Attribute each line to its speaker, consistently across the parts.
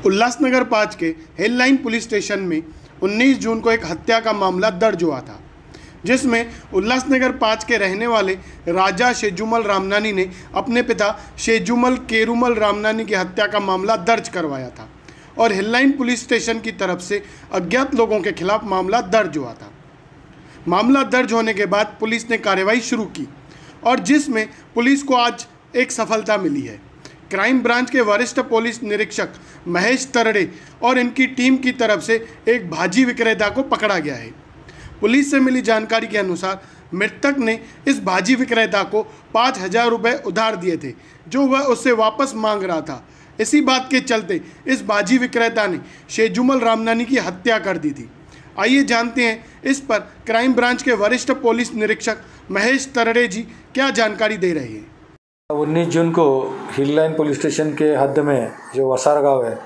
Speaker 1: उल्लासनगर 5 के हिल line police station में 19 जून को एक हत्या का मामला दर्ज हुआ था, जिसमें उल्लासनगर 5 के रहने वाले राजा शेजुमल रामनानी ने अपने पिता शेजुमल केरुमल रामनानी की हत्या का मामला दर्ज करवाया था और हिल लाइन पुलिस स्टेशन की तरफ से अज्ञात लोगों के खिलाफ मामला दर्ज हुआ था। मामला दर्ज होने के बाद पुलिस ने कार्रवाई शुरू की और जिसमें पुलिस को आज एक सफलता मिली है। क्राइम ब्रांच के वरिष्ठ पुलिस निरीक्षक महेश तरड़े और इनकी टीम की तरफ से एक भाजी विक्रेता को पकड़ा गया है। पुलिस से मिली जानकारी के अनुसार मृतक ने इस भाजी विक्रेता को 5,000 रुपये उधार दिए थे, जो वह उससे वापस मांग रहा था। इसी बात के चलते इस भाजी विक्रेता ने शेजुमल रामनानी की हत्या कर दी थी। आइए जानते हैं इस पर क्राइम ब्रांच के वरिष्ठ पुलिस निरीक्षक महेश तरड़े जी क्या जानकारी दे रहे हैं।
Speaker 2: 19 जून को हिल लाइन पुलिस स्टेशन के हद में जो वसार गांव है,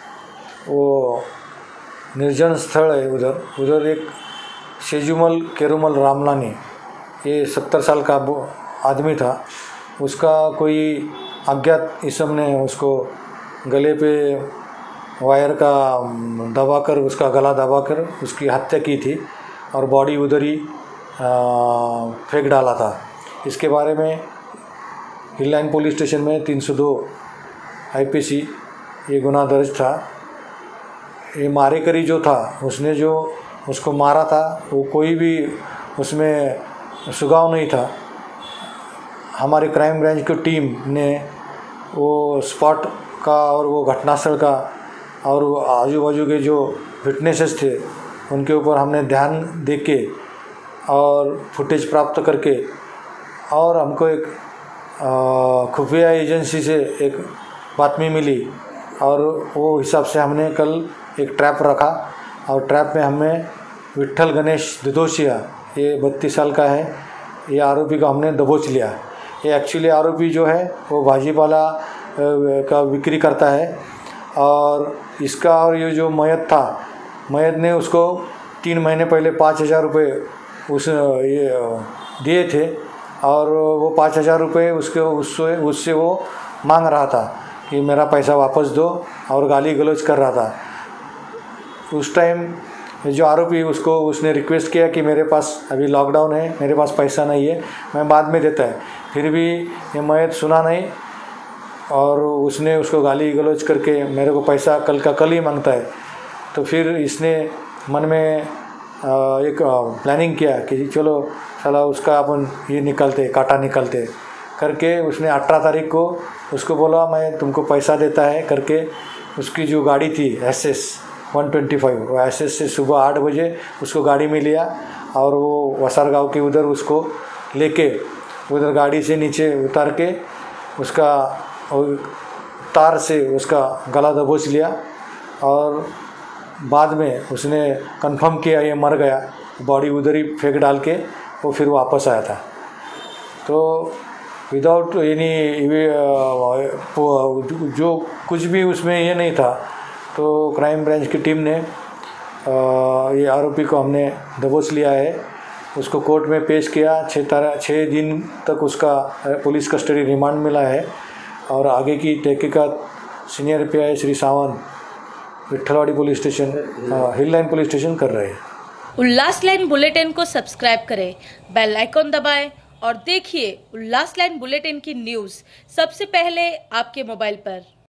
Speaker 2: वो निर्जन स्थल है। उधर एक शेजुमल केरुमल रामनानी, ये 70 साल का आदमी था। उसका कोई अज्ञात इसम ने उसको गले पे वायर का दबाकर, उसका गला दबाकर उसकी हत्या की थी और बॉडी उधर ही फेंक डाला था। इसके बारे में हिल लाइन पुलिस स्टेशन में 302 IPC ये गुनाह दर्ज था। ये मारेकरी जो था, उसने जो उसको मारा था, वो कोई भी उसमें सुगाव नहीं था। हमारे क्राइम ब्रांच की टीम ने वो स्पॉट का और वो घटनास्थल का और वो आजू बाजू के जो विटनेसेस थे उनके ऊपर हमने ध्यान दे के और फुटेज प्राप्त करके, और हमको एक खुफिया एजेंसी से एक बातमी मिली और वो हिसाब से हमने कल एक ट्रैप रखा और ट्रैप में हमें विट्ठल गणेश दुदोशिया, ये 32 साल का है, ये आरोपी को हमने दबोच लिया। ये एक्चुअली आरोपी जो है वो भाजीपाला का बिक्री करता है और इसका और ये जो मयत था, मयत ने उसको 3 महीने पहले 5,000 रुपये ये दिए थे और वो 5,000 रुपये उससे वो मांग रहा था कि मेरा पैसा वापस दो और गाली गलौज कर रहा था। उस टाइम जो आरोपी उसने रिक्वेस्ट किया कि मेरे पास अभी लॉकडाउन है, मेरे पास पैसा नहीं है, मैं बाद में देता है। फिर भी ये मयत सुना नहीं और उसने उसको गाली गलौज करके मेरे को पैसा कल का कल ही मांगता है। तो फिर इसने मन में एक प्लानिंग किया कि चलो साला उसका अपन ये निकलते, काटा निकलते करके उसने 18 तारीख को उसको बोला मैं तुमको पैसा देता है करके। उसकी जो गाड़ी थी SS 125, वो SS से सुबह 8 बजे उसको गाड़ी में लिया और वो वसार गाँव के उधर उसको लेके उधर गाड़ी से नीचे उतार के उसका तार से उसका गला दबोच लिया और बाद में उसने कंफर्म किया ये मर गया, बॉडी उधर ही फेंक डाल के वो फिर वापस आया था। तो विदाउट एनी जो कुछ भी उसमें ये नहीं था, तो क्राइम ब्रांच की टीम ने ये आरोपी को हमने दबोच लिया है। उसको कोर्ट में पेश किया। 6 दिन तक उसका पुलिस कस्टडी रिमांड मिला है और आगे की तहकीकात senior PI Shri Sawant Vitthalwadi police station, hill line police station कर रहे हैं।
Speaker 3: उल्लास लाइन बुलेटिन को सब्सक्राइब करें, बेल आइकॉन दबाएं और देखिए उल्लास लाइन बुलेटिन की न्यूज़ सबसे पहले आपके मोबाइल पर।